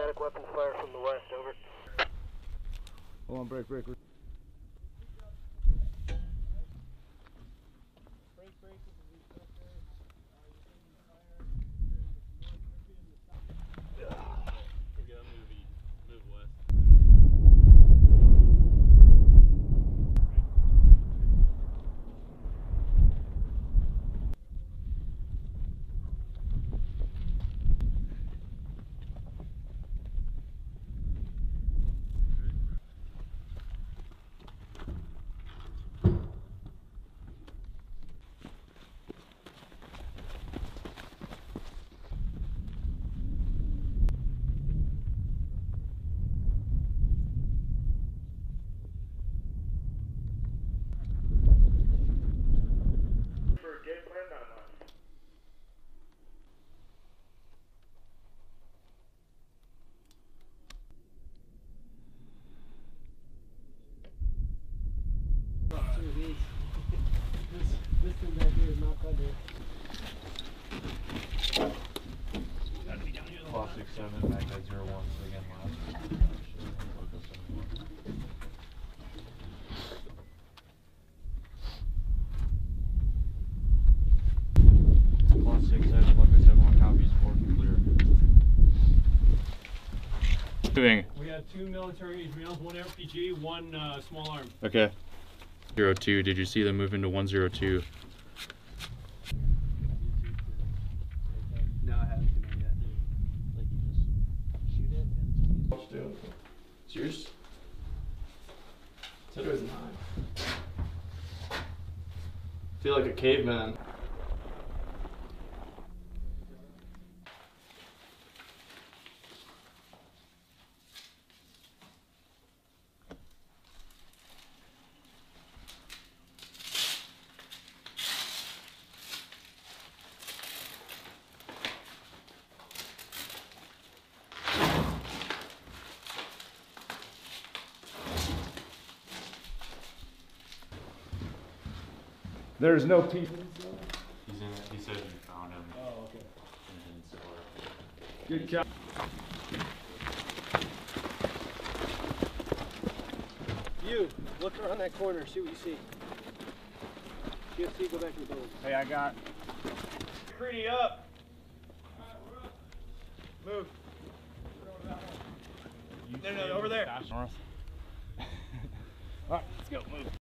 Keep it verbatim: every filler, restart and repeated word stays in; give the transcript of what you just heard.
Static weapons fire from the west, over. Hold on, break, break. break. This, this thing back here is not thunder. Class six seven, back at zero one, so again last. Class six seven, look at seven one copies, four clear. Moving. We have two military H B Ls, one R P G, one uh, small arm. Okay. zero two, did you see them move into one zero two? No, I haven't seen that yet. Like you just shoot it and Let's do it. It's yours? Said it was mine. Feel like a caveman. There's no people. He's in it, he said you found him. Oh, okay. In Siller. Good job. You, look around that corner, see what you see. See what you see, go back to the building. Hey, I got. Pretty up. Move. No, no, over there. North. Alright, let's go. Move.